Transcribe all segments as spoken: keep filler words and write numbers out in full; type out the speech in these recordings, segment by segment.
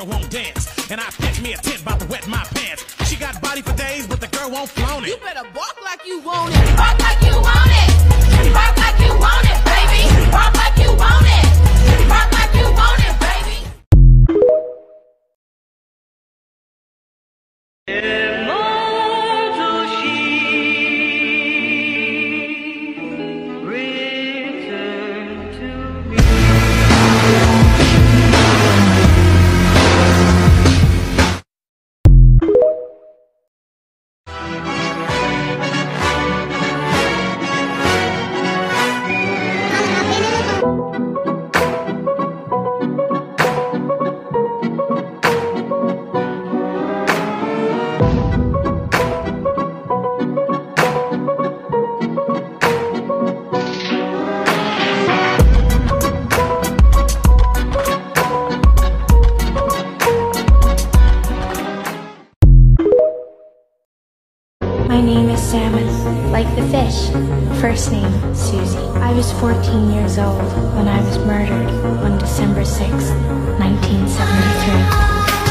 girl won't dance. And I pitch me a tent about to wet my pants. She got body for days, but the girl won't flaunt it. You better bark like you want it. Bark like you want it. Bark like you want it, baby. Bark like you want it. Bark like you want it, baby. My name is Salmon, like the fish. First name, Susie. I was fourteen years old when I was murdered on December sixth, nineteen seventy-three.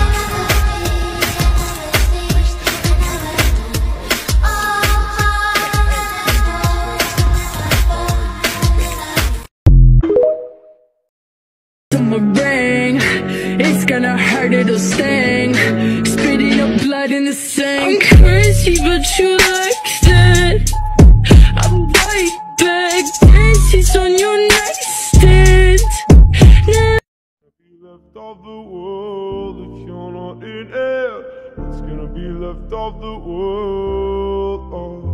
Ring, it's gonna hurt, it'll sting. Spitting up blood in the sink. I'm crazy, but you like that. I'm right back. Dances on your nightstand. Now Be left of the world if you're not in it. What's gonna be left of the world? Oh.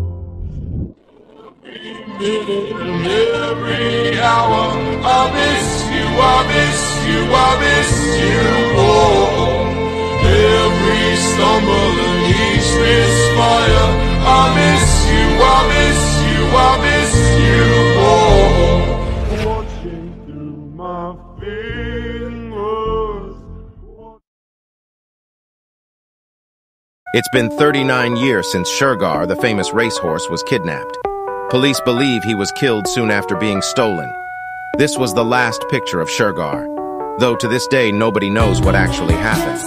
In every hour, I miss you, I miss you, I miss you, oh. Every stumble and each misfire, I miss you, I miss you, I miss you, oh. Watching through my fingers. It's been thirty-nine years since Shergar, the famous racehorse, was kidnapped. Police believe he was killed soon after being stolen. This was the last picture of Shergar, though to this day nobody knows what actually happened.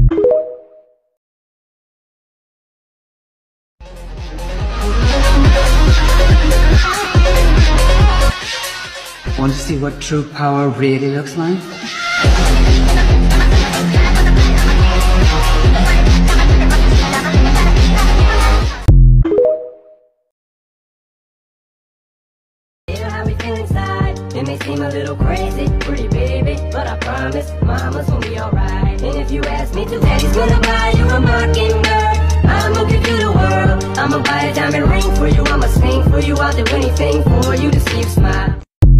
Want to see what true power really looks like? It may seem a little crazy, pretty baby, but I promise mama's gonna be alright. And if you ask me to, daddy's gonna buy you a mockingbird. I'ma give you the world. I'ma buy a diamond ring for you. I'ma sing for you. I'll do anything for you to see you smile.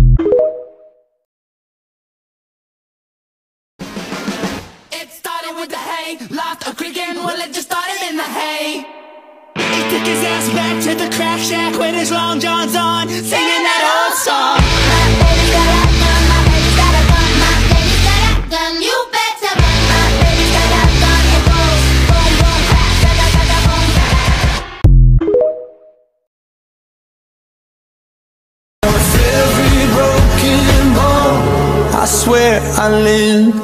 It started with the hay, lost a creek and well it just started in the hay. He took his ass back to the crack shack with his long johns on, singing that old song. My baby's got a gun, my baby's got a gun, my baby's got a gun, you better run. My baby's got a gun, it goes boom, boom, crack, da da da da boom, crack. With every broken bone, I swear I lived.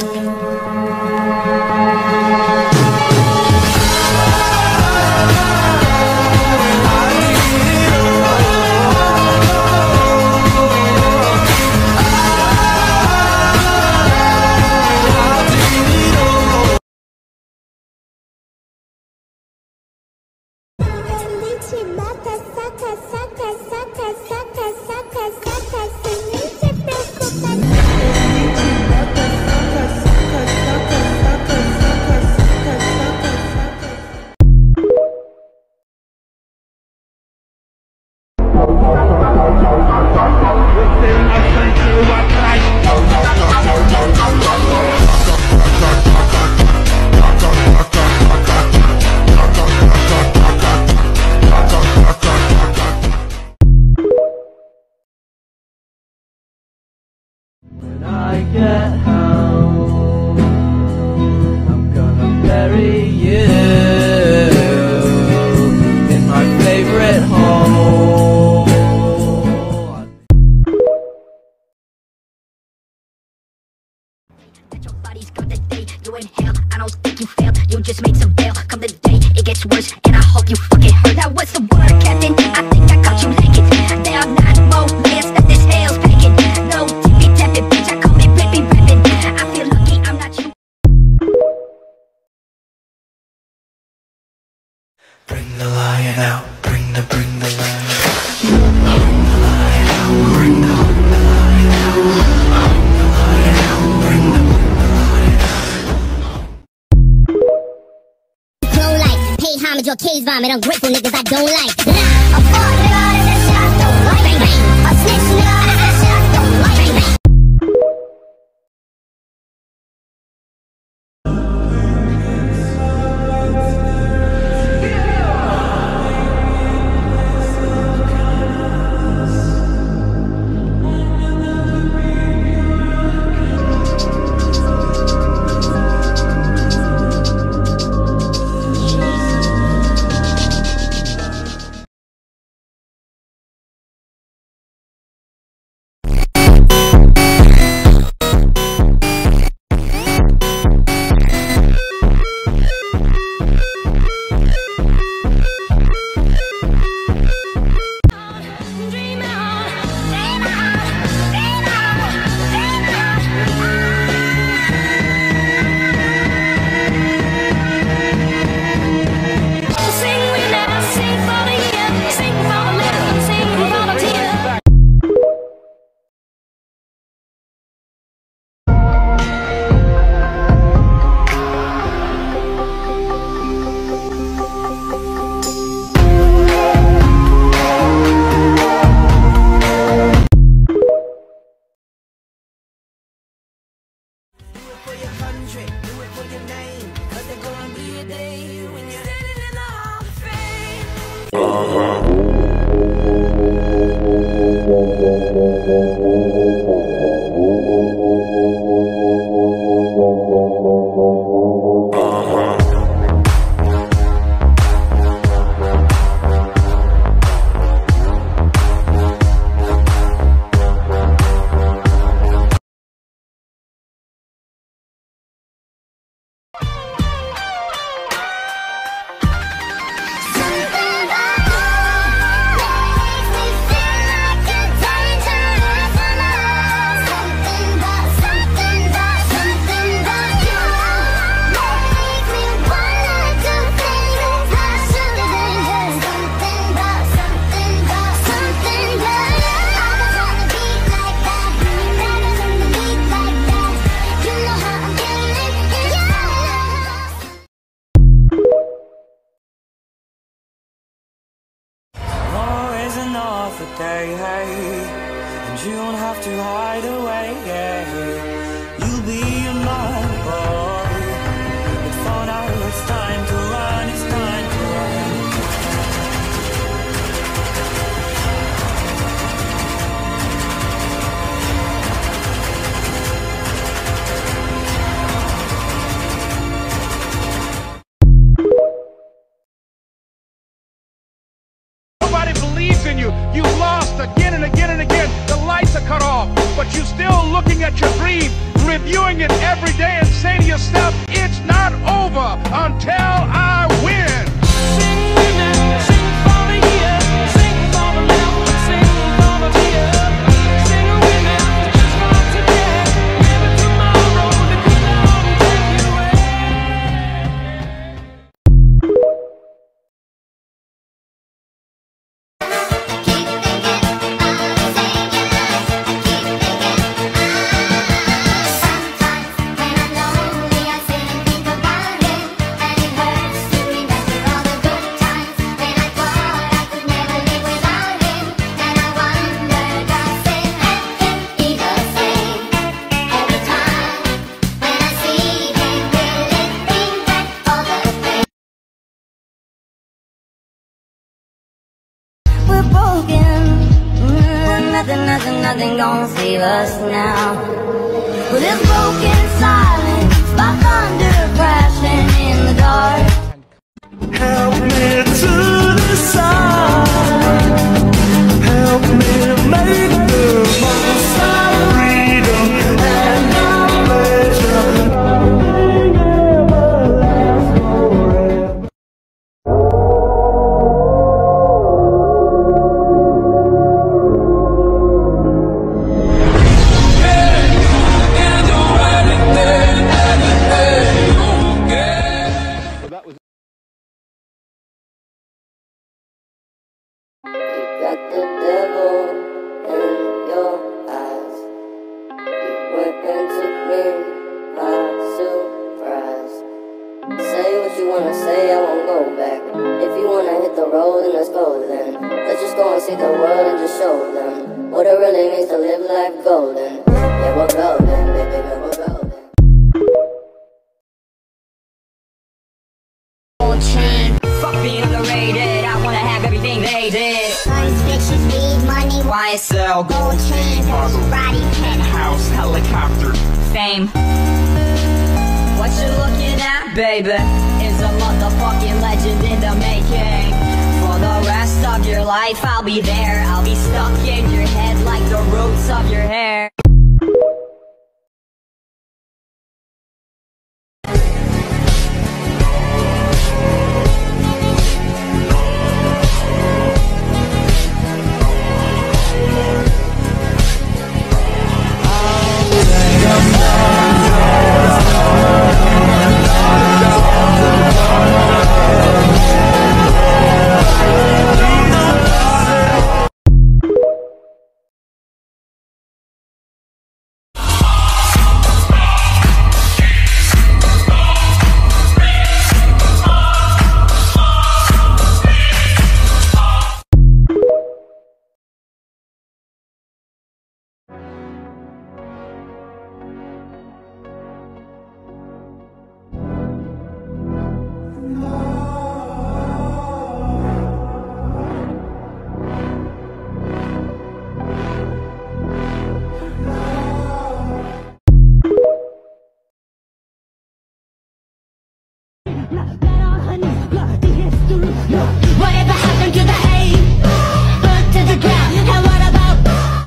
words, and I hope you fucking heard that. What's the word, Captain? I think I caught you lacking. There are not more layers that this hell's packing. No tippy tapping, bitch, I call me baby rapping. I feel lucky I'm not you. Bring the lion out, bring the, bring the lion out. Bring the lion out, bring the, bring the lion out. Bring the lion out, bring the, bring the lion out. Flow like, paid homage or case vomit, ungrateful niggas I don't like. Nah, a fuck nigga, that's that shit I don't like. Bang bang, a snitch nigga, that's that shit I don't like. Bang bang. Day, hey, and you don't have to hide away, yeah. You'll be my boy, but for now it's time to run, it's time to run. Nobody believes in you. You've lost again and again and again. The lights are cut off, but you're still looking at your dream, reviewing it every day and saying to yourself, it's not over until I win. Sing women, sing for the year, sing for the love, sing for the tear. Sing women, just for today, maybe tomorrow the cloud will take you away. Nothing, nothing, nothing gonna save us now. With this broken silence, by thunder crashing in the dark. Help me to decide. Help me to make the most of freedom and our pleasure. Nothing ever lasts forever. got the devil in your eyes. You went and took me by surprise. Say what you wanna say, I won't go back. If you wanna hit the road, then let's go then. Let's just go and see the world and just show them what it really means to live life golden. Yeah, we're golden, baby, yeah, we're golden. Fuck being underrated, I wanna have everything they did. Nice bitches need money. Y S L, Gold chains, Maserati, penthouse, helicopter, fame. What you looking at, baby, is a motherfucking legend in the making. For the rest of your life, I'll be there. I'll be stuck in your head like the roots of your hair. Whatever happened to the hate? Burnt to the ground. And what about?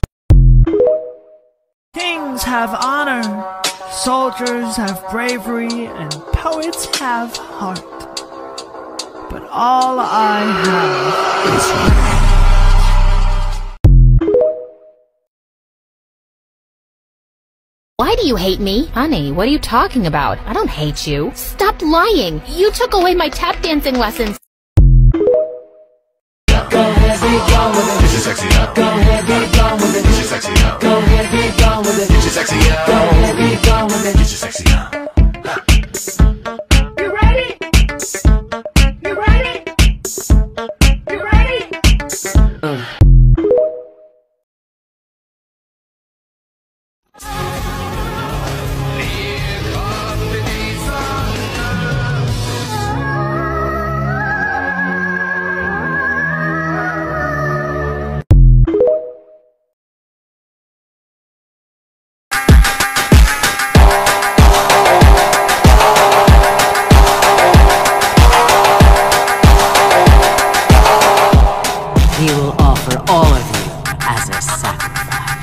Kings have honor, soldiers have bravery, and poets have heart. But all I have is Why do you hate me? Honey, what are you talking about? I don't hate you. Stop lying. You took away my tap dancing lessons. Go ahead, be gone with it. Get your sexy up. Go ahead, be gone with it. Get your sexy up. Go ahead, be gone with it. Get your sexy up. Go ahead, be gone with it. Get your sexy up. You ready? You ready? You ready? Uh. He will offer all of you as a sacrifice.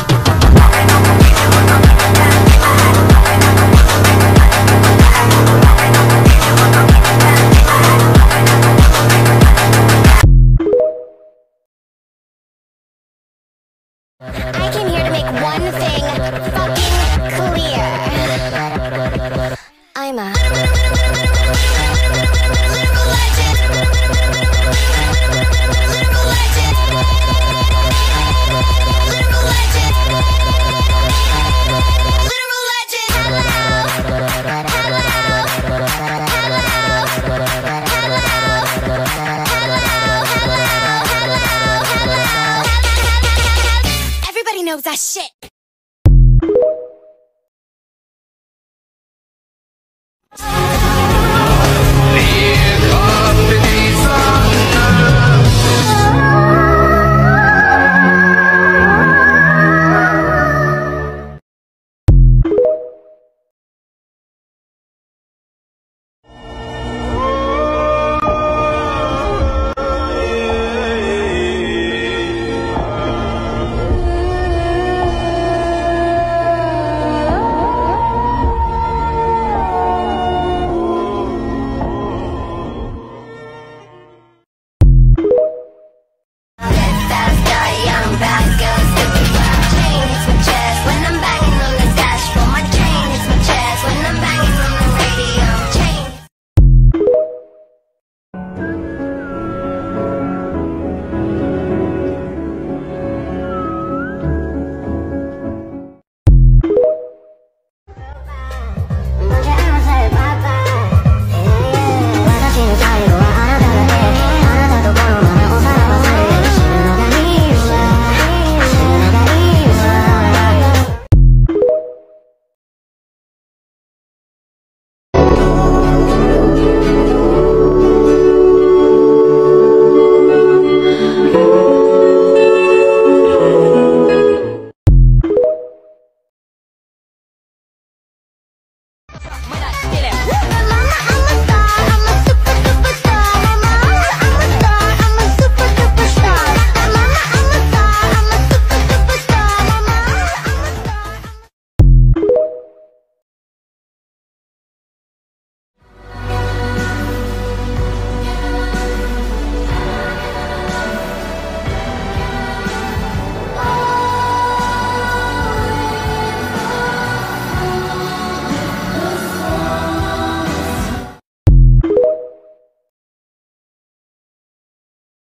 I came here to make one thing fucking clear. I'm a Everybody knows that shit.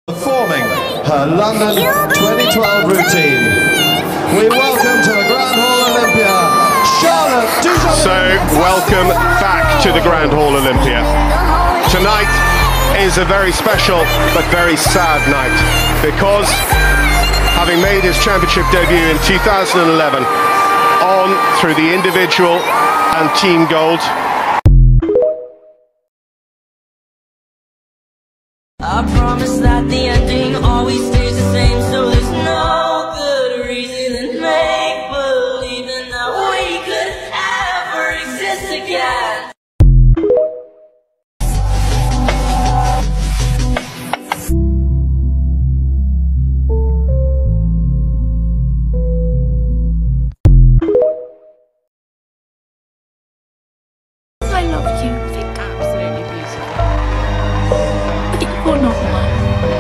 Performing her London twenty twelve routine. We welcome to the Grand Hall Olympia, Charlotte Dujardin. So, welcome back to the Grand Hall Olympia. Tonight is a very special but very sad night because, having made his championship debut in two thousand eleven, on through the individual and team gold. I promise that the ending always stays the same, so there's no good reason than make believing that we could ever exist again. I love you. Think absolutely beautiful. But you're not mine.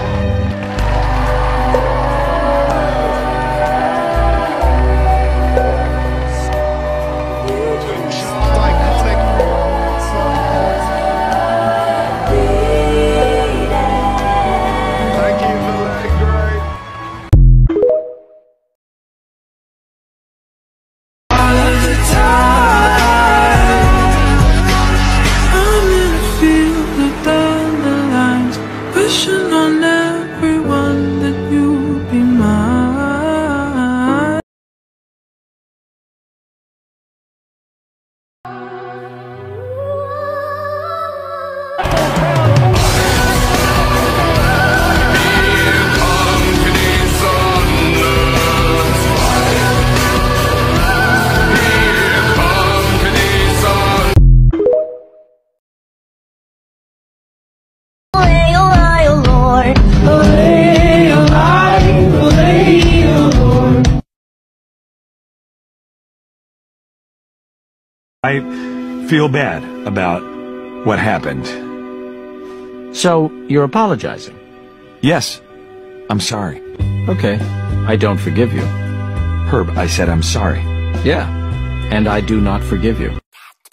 I feel bad about what happened. So, you're apologizing? Yes, I'm sorry. Okay, I don't forgive you. Herb, I said I'm sorry. Yeah, and I do not forgive you.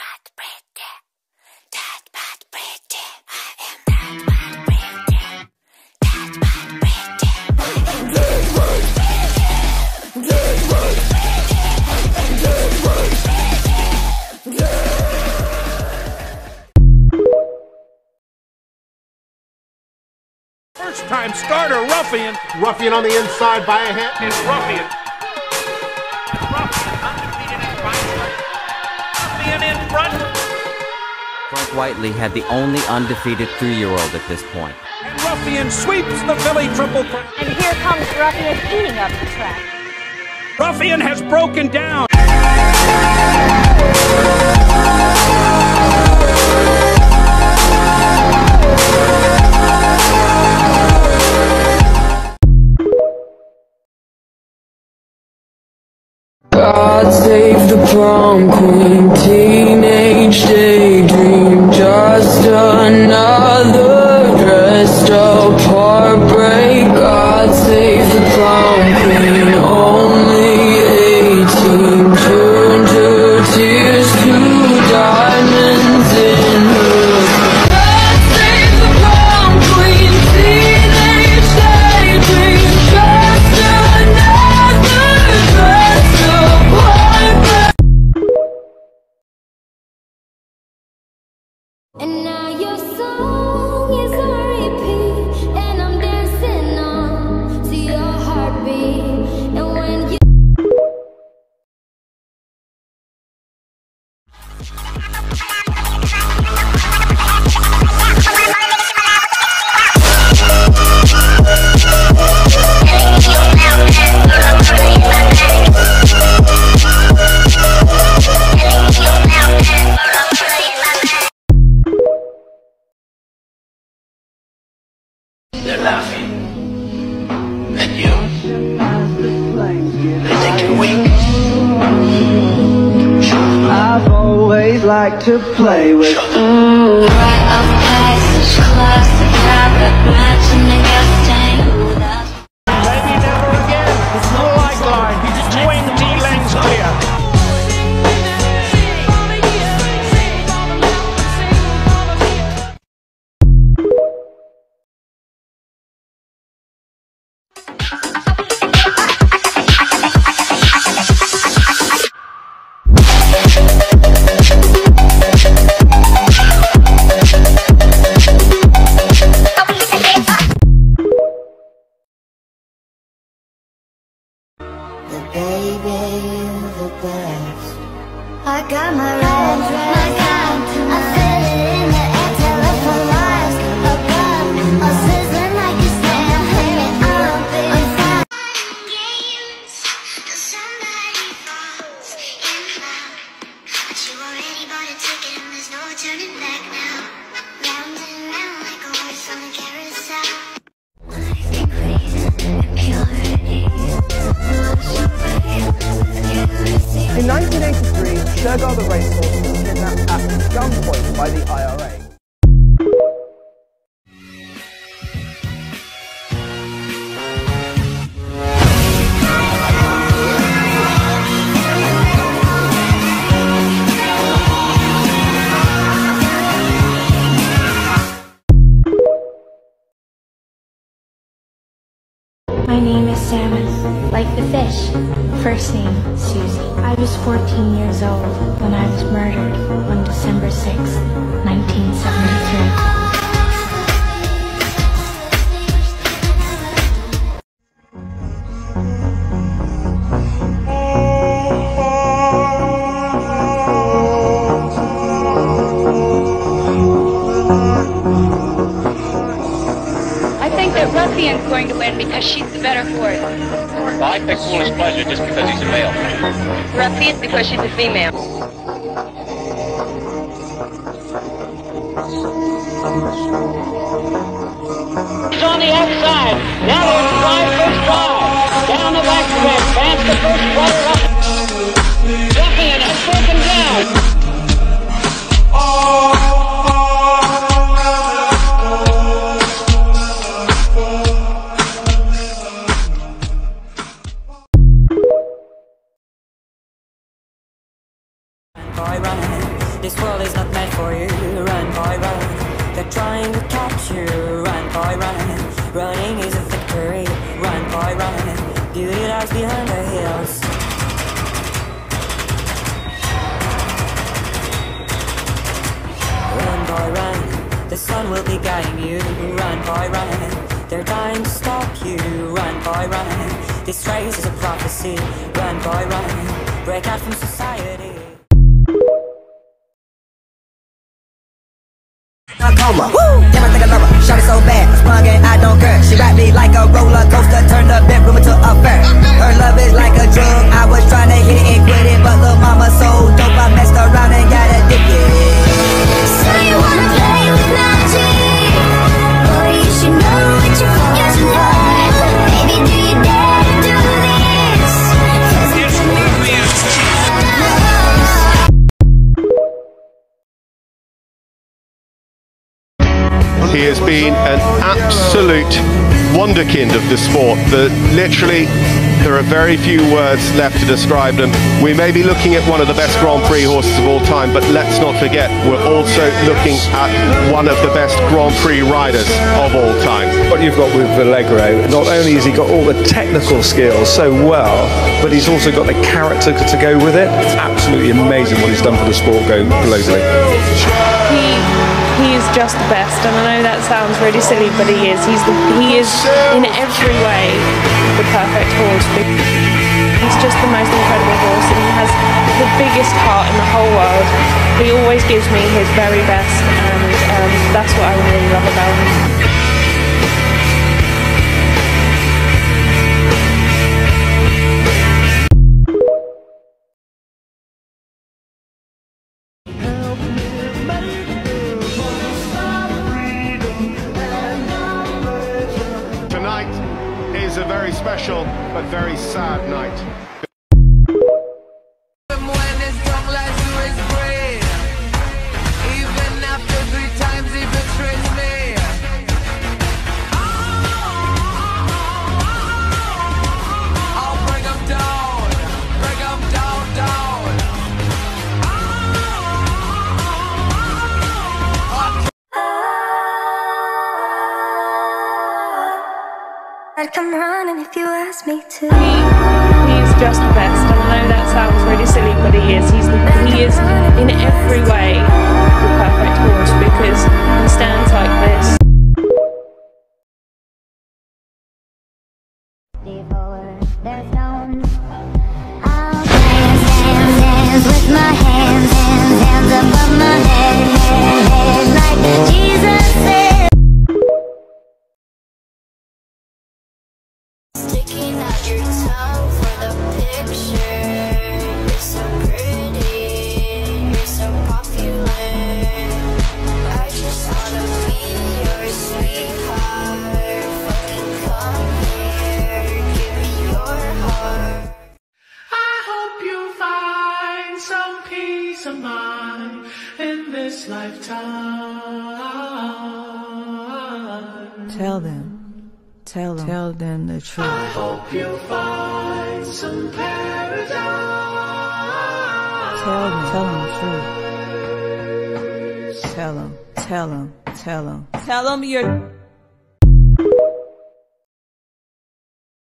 First time starter, Ruffian. Ruffian on the inside by a hit. It's Ruffian. Ruffian undefeated in finals. Ruffian in front. Frank Whiteley had the only undefeated three-year-old at this point. And Ruffian sweeps the Philly Triple Crown. And here comes Ruffian eating up the track. Ruffian has broken down. God save the prom queen, teenage daydream, just another dressed up heartbreak. God save the prom queen, only eighteen, turned her tears to diamonds in her. God save the prom queen, teenage daydream, just another dressed up heartbreak. And now your song is on repeat, and I'm dancing on to your heartbeat. And when you They're laughing at you. They think you're weak. I've always liked to play with. mm, right off passage, classic, private matching the gas tank. Maybe never again. It's no lifeline. He's swing D-lanes clear. My name is Salmon, like the fish. First name, Susie. I was fourteen years old when I was murdered on December sixth, nineteen seventy-three. Ruffian's going to win because she's the better horse. Well, I pick Foolish Pleasure just because he's a male. Ruffian because she's a female. It's on the outside. Now there's drive, first drive. Down the back stretch. Past the first quarter up. Ruffian has broken down. Boy, run. This world is not meant for you. Run, boy, run. They're trying to catch you. Run, boy, run. Running is a victory. Run, boy, run. Beauty lies behind the hills. Run, boy, run. The sun will be guiding you. Run, boy, run. They're trying to stop you. Run, boy, run. This race is a prophecy. Run, boy, run. Break out from society. Coma. Woo! Damn, I think I love her. Shot it so bad, I sprung and I don't care. She wrapped me like a roller coaster, turned the bedroom into a fair. Her love is like a drug. I was trying to hit it and quit it, but little mama so dope, I messed around and got addicted. So you wanna play with magic? Boy, you should know what you're for. Baby, do you dare to do this? 'Cause it's He has been an absolute wonderkind of the sport. The, literally, there are very few words left to describe them. We may be looking at one of the best Grand Prix horses of all time, but let's not forget, we're also looking at one of the best Grand Prix riders of all time. What you've got with Allegro, not only has he got all the technical skills so well, but he's also got the character to go with it. It's absolutely amazing what he's done for the sport go globally. He, he is just the best, and I know that sounds really silly, but he is. He's the, he is in every way the perfect horse. He's just the most incredible horse, and he has the biggest heart in the whole world. He always gives me his very best, and um, that's what I really love about him. A very special but very sad night. I'd come running if you asked me to. He, he's just the best, and I know that sounds really silly, but he is. He's the, he is in every way the perfect horse because he stands like this. There's no I'll dance, dance, dance with my hands, hands, hands above my head, head, head, like Jesus said. Sticking out your tongue for the picture. You're so pretty, you're so popular. I just wanna be your sweetheart. Fucking come here, give me your heart. I hope you find some peace of mind in this lifetime. Tell them, tell them, tell them the truth. I hope you find some paradise. Tell them, tell them the truth. Tell them, tell them, tell them, tell them you're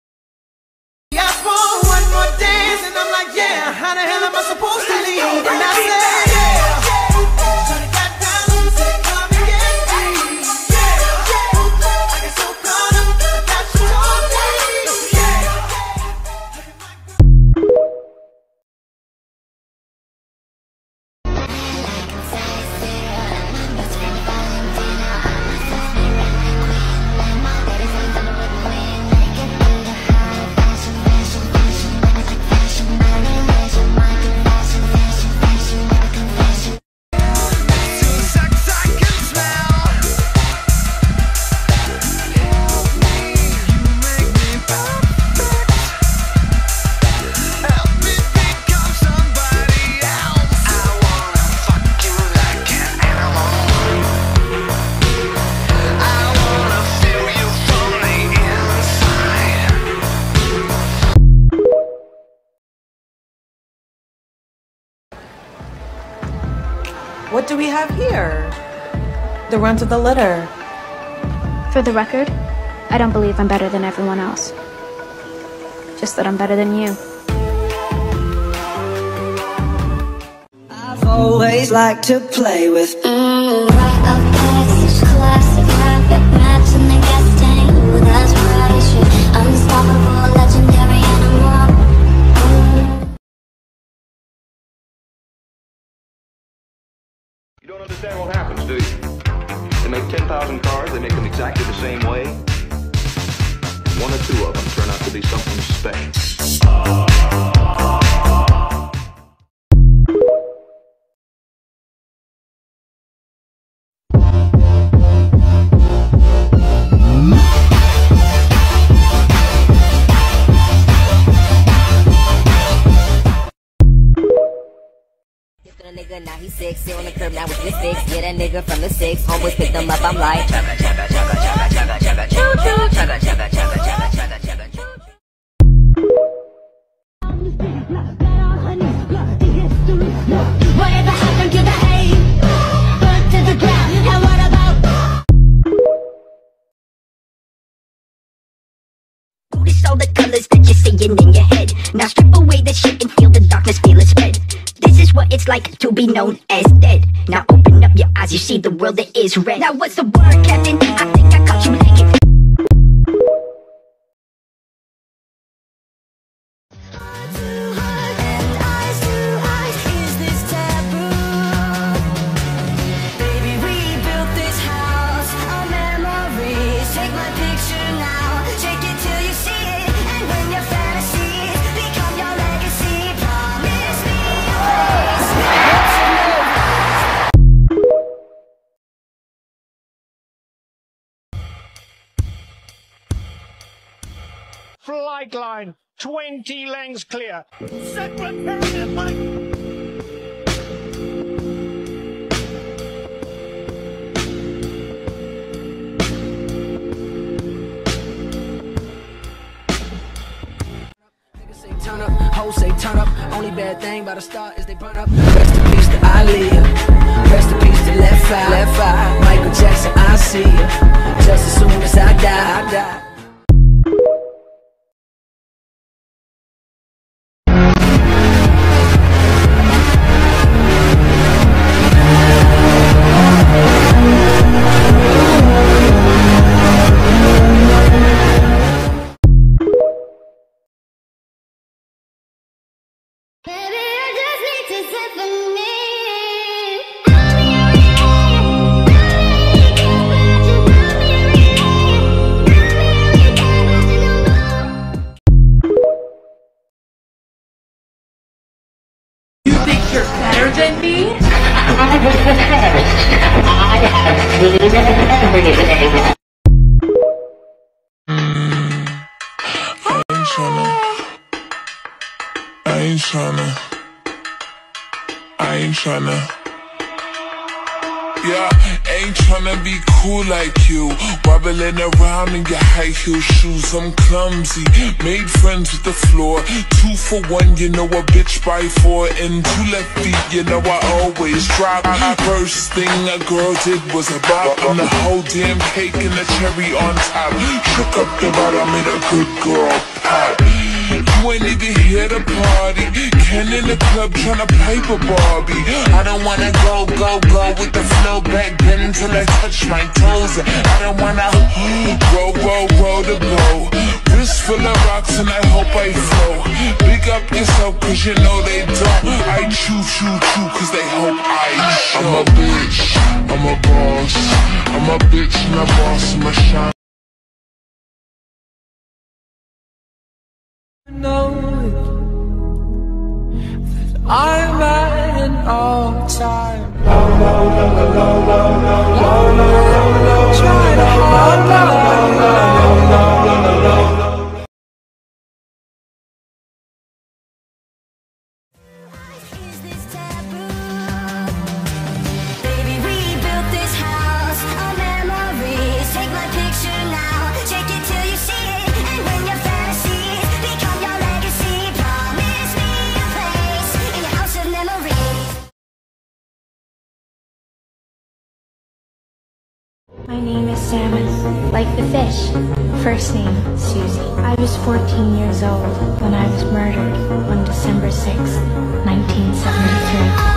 What do we have here? The runt of the litter. For the record, I don't believe I'm better than everyone else. Just that I'm better than you. I've always liked to play with. Mm, right up past classic habit match in the gas tank. Ooh, that's right, shit. Unstoppable, legendary animal. You don't understand what happens, do you? They make ten thousand cars, they make them exactly the same way. One or two of them turn out to be something special. Nigga, now he's sexy on the curb, now it's the six. Yeah, that nigga from the six. Homeboys picked him up, I'm like chugga, chugga, chugga, chugga, chugga, chugga, choo choo, chugga, chugga, chugga, chugga, chugga, chugga, choo choo. Whatever happened to the hay? Burnt to the ground, and what about? Notice all the colors that you're seeing in your head. Now strip away the shit and feel the darkness, feel it spread. This is what it's like to be known as dead. Now open up your eyes, you see the world that is red. Now what's the word, Captain? I think I caught you naked. Baby, we built this house on memories. Take my picture now, take it till you see it. And when your fantasies become your legacy, promise me a place. Flight line, twenty lengths clear. Secretary, Mike. Turn up, hoes say turn up. Only bad thing about a star is they burn up. Rest in peace to Aaliyah. Rest in peace to Left Eye. Left Eye. Michael Jackson, I see you. Just as soon as I die, I die. Baby, I just need to sit for me. You think you're better than me? I have seen everything. I ain't tryna, I ain't tryna, yeah, ain't tryna be cool like you, wobbling around in your high heel shoes. I'm clumsy, made friends with the floor. Two for one, you know a bitch by four. And two left feet, you know I always drop. First thing a girl did was a bop, and the whole damn cake and the cherry on top. Shook up the bottom, made a good girl pop. You ain't even here to party. Ken in the club tryna pipe a Barbie. I don't wanna go, go, go with the flow back then until I touch my toes. I don't wanna roll, roll, roll the boat. Wrist full of rocks and I hope I flow. Big up yourself cause you know they don't. I chew, chew, chew cause they hope I show. I'm a bitch, I'm a boss. I'm a bitch and a boss, I'm a shine. Know that I'm at an all-time low, low, low, low, low, low, low, low, low, low, trying to first name Susie. I was fourteen years old when I was murdered on December sixth, nineteen seventy-three.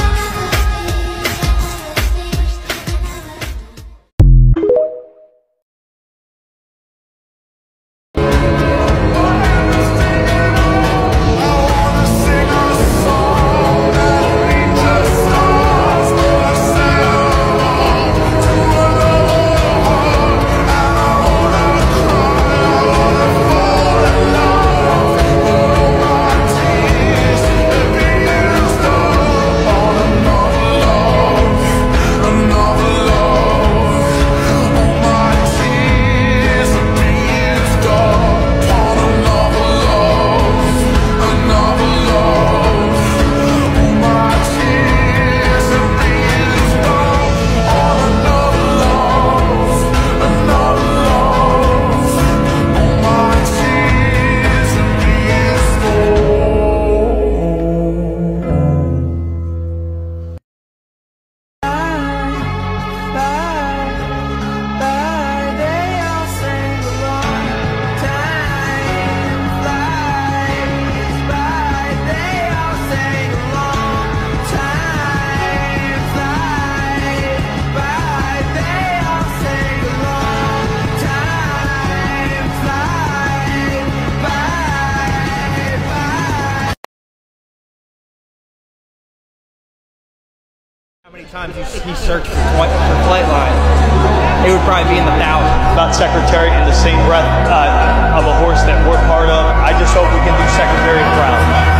How many times he searched for, for Flightline? It would probably be in the thousands. About Secretary in the same breath uh, of a horse that we're part of. I just hope we can do Secretary proud.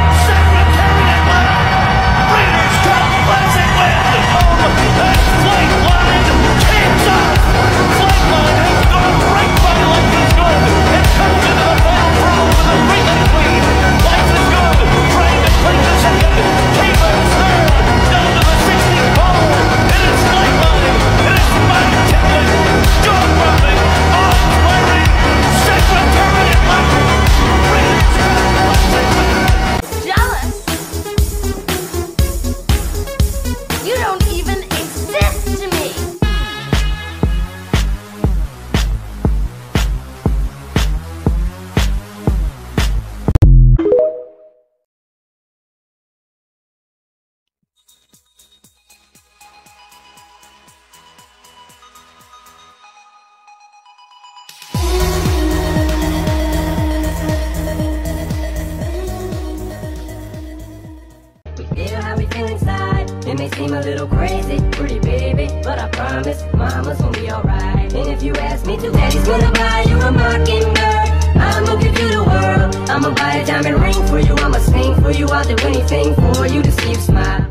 It may seem a little crazy, pretty baby, but I promise mama's gonna be alright. And if you ask me to, daddy's gonna buy you a mockingbird. I'ma give you the world. I'ma buy a diamond ring for you. I'ma sing for you. I'll do anything for you to see you smile.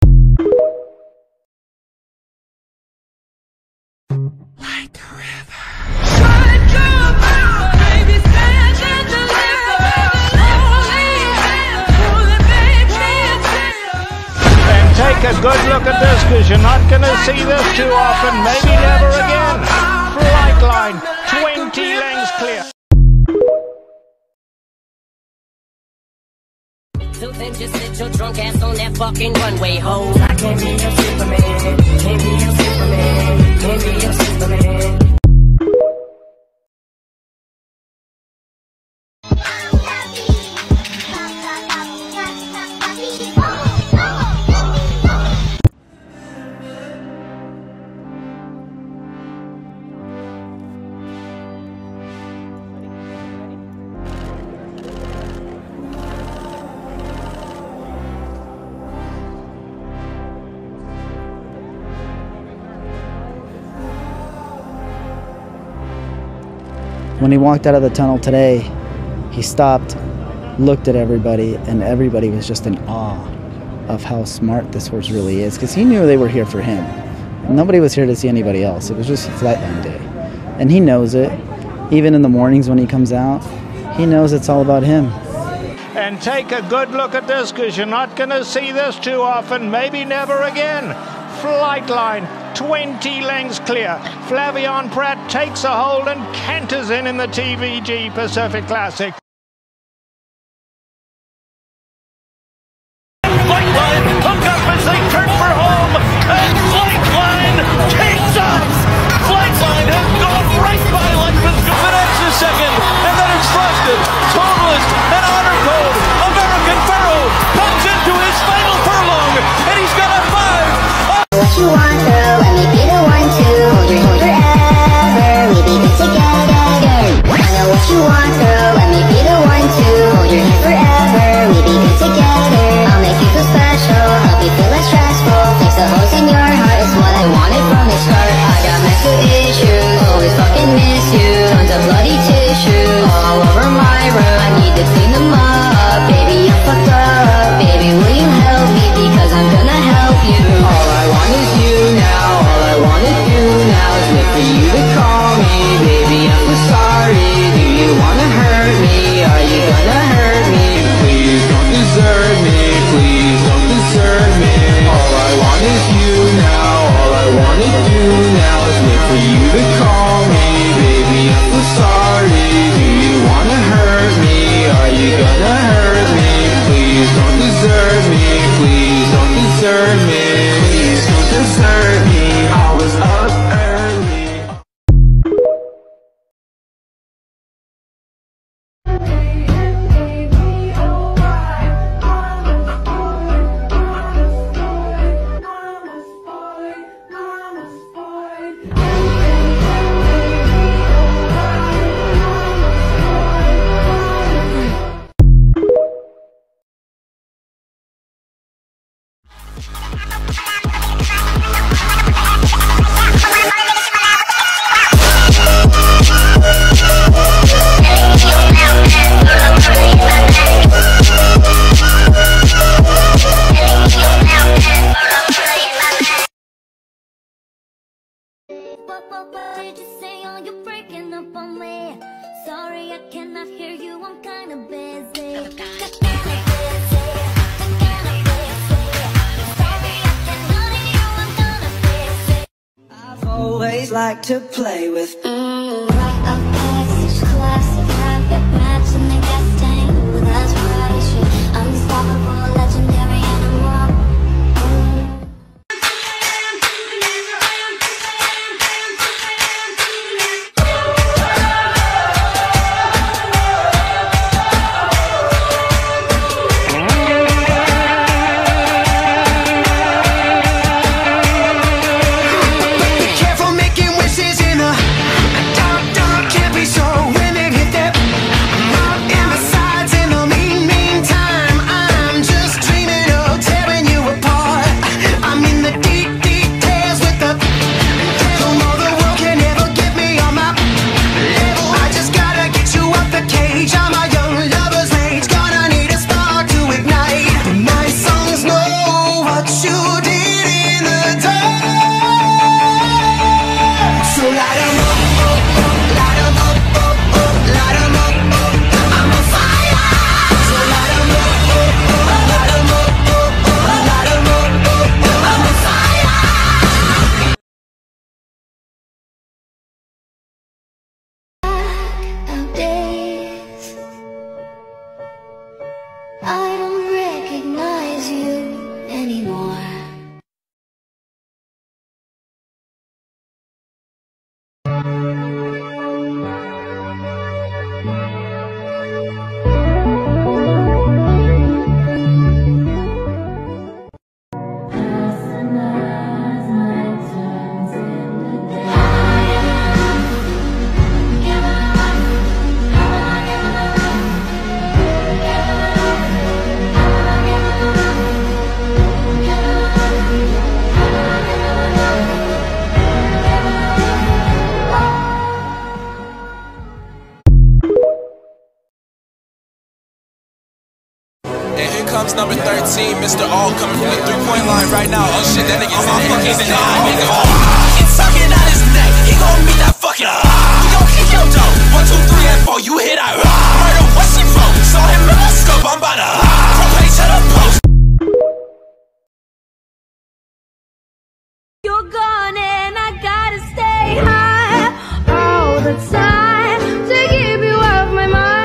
Like a river. Take a good look at this, because you're not going to see this too often, maybe never again. Flightline, twenty lengths clear. So then just sit your drunk ass on that fucking runway, ho. I can't be your Superman, can't be your Superman, can't be your Superman. When he walked out of the tunnel today, he stopped, looked at everybody, and everybody was just in awe of how smart this horse really is, because he knew they were here for him. Nobody was here to see anybody else. It was just Flightline Day. And he knows it. Even in the mornings when he comes out, he knows it's all about him. And take a good look at this, because you're not going to see this too often, maybe never again. Flightline, twenty lengths clear. Flavien Prat takes a hold and canters in in the T V G Pacific Classic. Flightline hook up as they turn for home, and Flightline takes off! Flightline has gone right by like for you to call me, baby, I'm so sorry. Do you wanna hurt me? Are you gonna hurt me? Please don't desert me, please don't desert me, please don't desert me. I was up early. Did you say, oh, you're breaking up on me? Sorry, I cannot hear you, I'm kinda busy. Kinda busy, kinda busy. Sorry, I cannot hear you, I'm kinda busy. I've always liked to play with. Mm, right up past each classic habit, match and they got stained with us pressure. Unstoppable, legendary animal. I don't recognize you anymore. And here comes number thirteen, Mister All coming from the three-point line right now. Oh shit, that nigga's in there. He's in there. He's sucking out his neck. He gon' meet that fucking. We gon' kick your dough. One, two, three, and four. You hit that. Murder, what's she from? Saw him in my scope. I'm about to. From page to the post. You're gone and I gotta stay high all the time to keep you off my mind.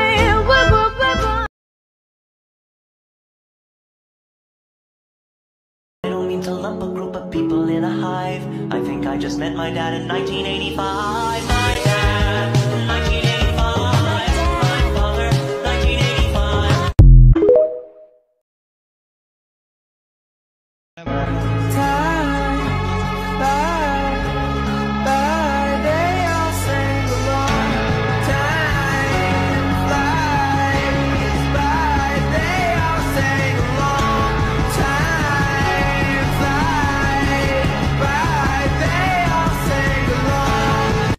I don't mean to lump a group of people in a hive. I think I just met my dad in nineteen eighty-five. My dad, nineteen eighty-five. My father, nineteen eighty-five. Time, bye, bye, they all sing along. Time flies by, they all sing along. Time flies by, they all sing along.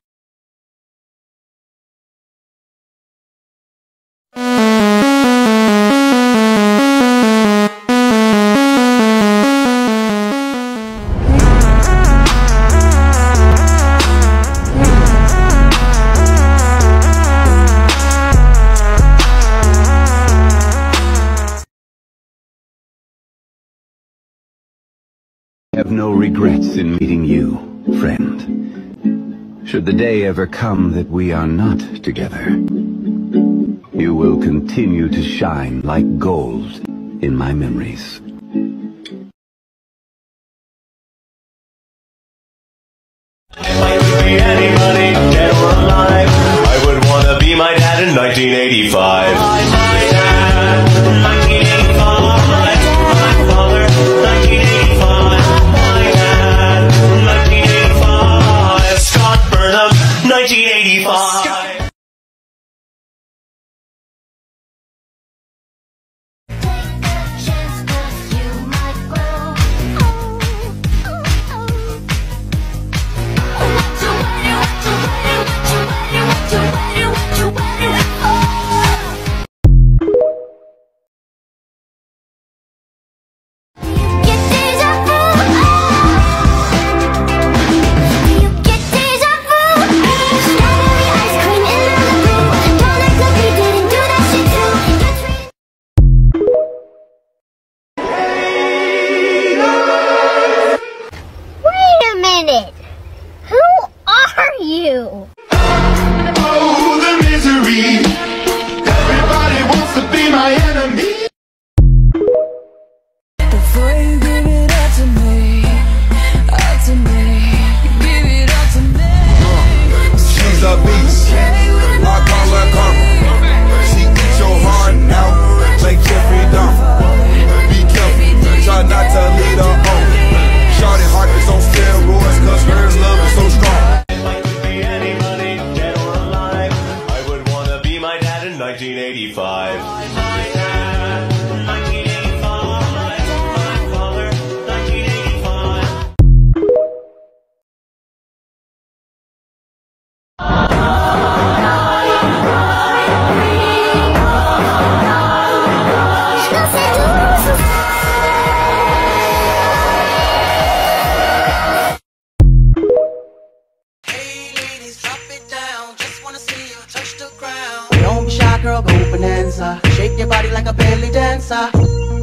I have no regrets in meeting you, friend. Should the day ever come that we are not together, you will continue to shine like gold in my memories. If I could be anybody, dead or alive, I would wanna be my dad in nineteen eighty-five. My dad, nineteen eighty-five. My father, nineteen eighty-five. My dad, nineteen eighty-five. Scott Burnham, nineteen eighty-five. You. Oh, the misery. Everybody wants to be my enemy. Before you give it up to me, up to me, give it up to me. She's a beast. I call her karma. She eats your heart out like Jeffrey Dahmer. Be careful, try not to lead her on. Shawty heart is on steroids, cause her love is so strong. nineteen eighty-five. Don't be shy, girl, go bonanza. Shake your body like a belly dancer.